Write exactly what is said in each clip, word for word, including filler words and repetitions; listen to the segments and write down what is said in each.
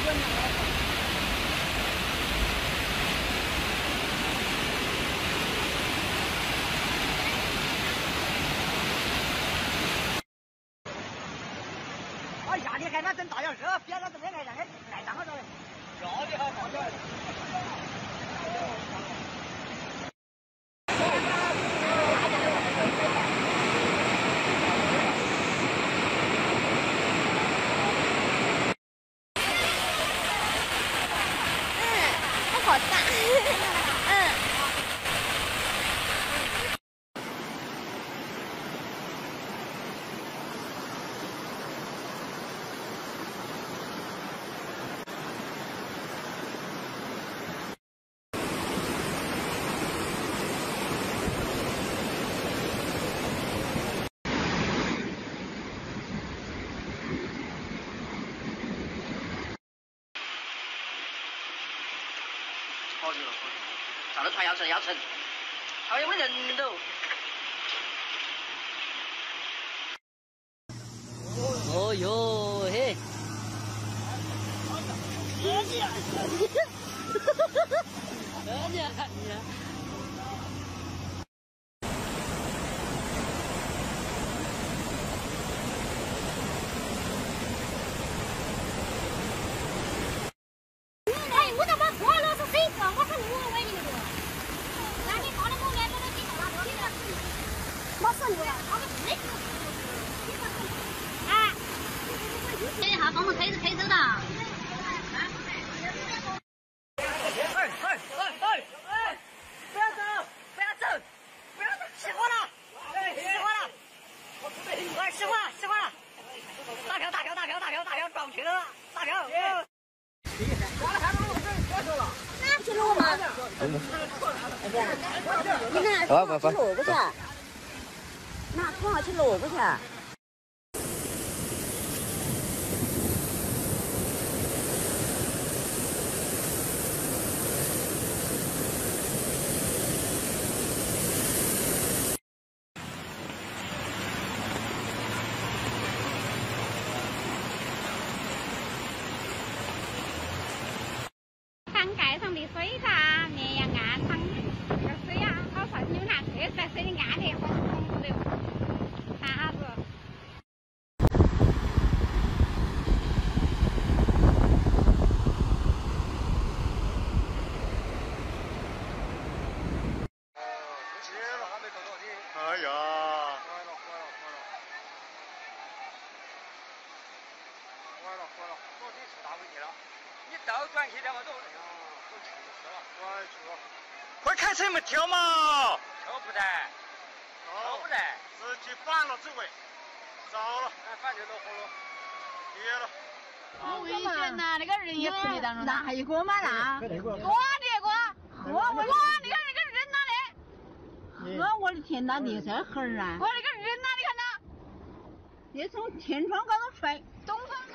哎呀，你看那真大样热，别那这边来让人来当着了，热的还好点。 好久了，好久了，上了船要沉要沉，好像没人都。哦哟嘿！热的呀！热的呀！ 哎，好，帮我推着推着的。 哎哎哎哎哎！不要走，不要走，不要走，熄火了，熄火了，哎，熄火了，熄火了，大票大票大票大票大票撞去了，大票。完了，还能别说了。 那去路吗？你看，冲上去路不去？那冲上去路不去？ 山盖上的水闸，绵阳岸上这水呀，好顺，你们看，这在水的岸里红红的，看哈子。 哎呀！坏了坏了坏了！坏了坏了！这里出大问题了！你倒转去点嘛，都哎呀，都气死了！快去了！快开车没跳嘛！跳不得，跳不得，直接反了走位，糟了！哎，反正落河了，跌了。 好危险呐！那个人也死当中， 那还有个嘛那？ 我的个，我我我那个那个人哪里？ 呵，我的天，那你这猴儿啊！ 我那个人哪里看到？ 你从天窗高头摔， 东方的。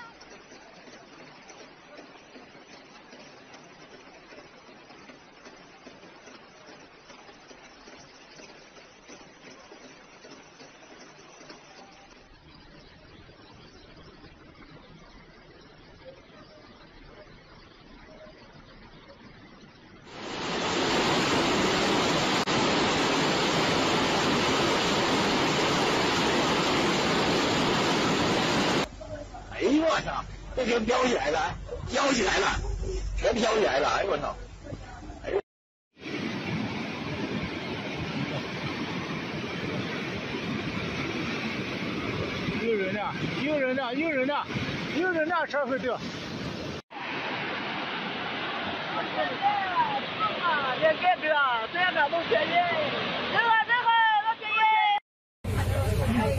哎呦我操！这全飘起来了，飘起来了，全飘起来了！哎呦我操！哎呦！ 有人了，有人了，有人了，有人了，这会的。别别别，这样的都便宜，这个这个都便宜。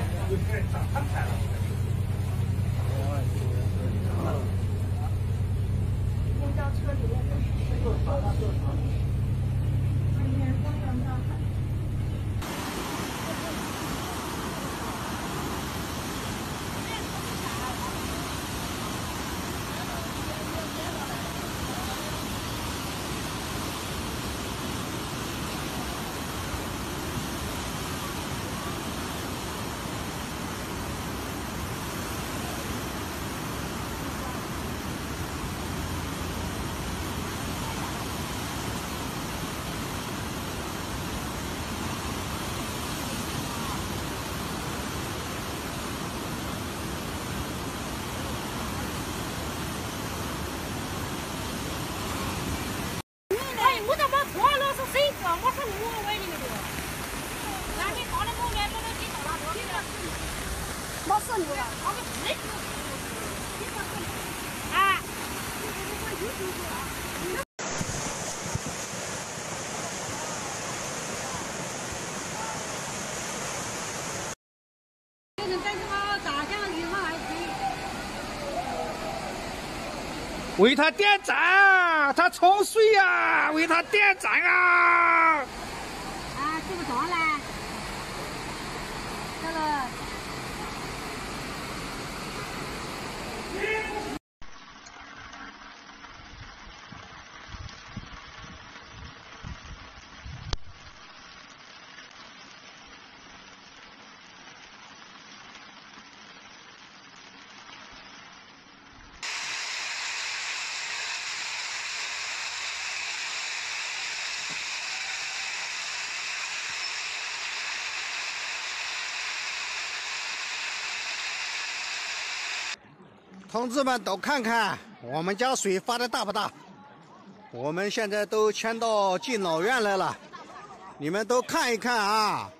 公交车里面都是水。里面光亮大海。 为他点赞，他冲水呀、啊！为他点赞啊！ 啊，这个装嘞，这个。 同志们都看看我们家水发的大不大？我们现在都迁到敬老院来了，你们都看一看啊！